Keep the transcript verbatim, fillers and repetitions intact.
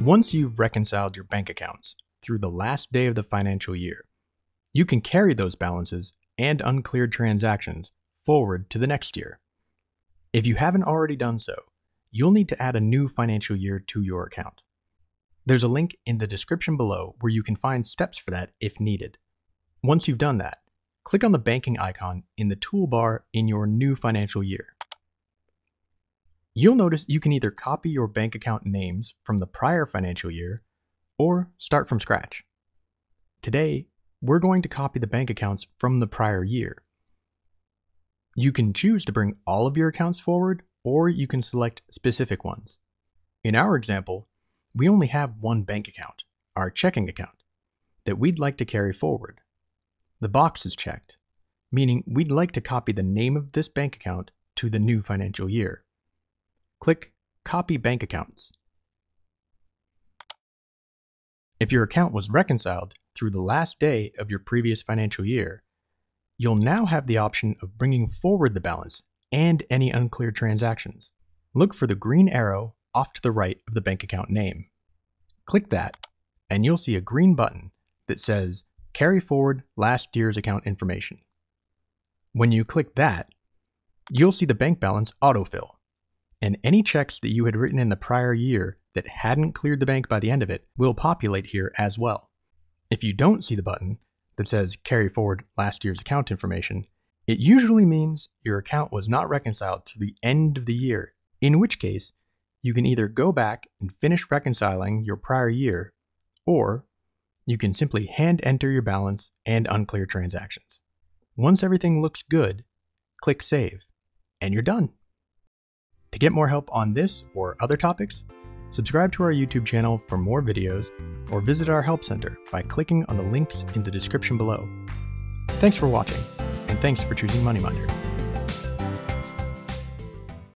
Once you've reconciled your bank accounts through the last day of the financial year, you can carry those balances and uncleared transactions forward to the next year. If you haven't already done so, you'll need to add a new financial year to your account. There's a link in the description below where you can find steps for that if needed. Once you've done that, click on the banking icon in the toolbar in your new financial year. You'll notice you can either copy your bank account names from the prior financial year or start from scratch. Today, we're going to copy the bank accounts from the prior year. You can choose to bring all of your accounts forward, or you can select specific ones. In our example, we only have one bank account, our checking account, that we'd like to carry forward. The box is checked, meaning we'd like to copy the name of this bank account to the new financial year. Click Copy Bank Accounts. If your account was reconciled through the last day of your previous financial year, you'll now have the option of bringing forward the balance and any uncleared transactions. Look for the green arrow off to the right of the bank account name. Click that, and you'll see a green button that says Carry Forward Last Year's Account Information. When you click that, you'll see the bank balance autofill, and any checks that you had written in the prior year that hadn't cleared the bank by the end of it will populate here as well. If you don't see the button that says Carry Forward Last Year's Account Information, it usually means your account was not reconciled to the end of the year, in which case you can either go back and finish reconciling your prior year, or you can simply hand enter your balance and unclear transactions. Once everything looks good, click Save, and you're done. To get more help on this or other topics, subscribe to our YouTube channel for more videos, or visit our help center by clicking on the links in the description below. Thanks for watching, and thanks for choosing MoneyMinder.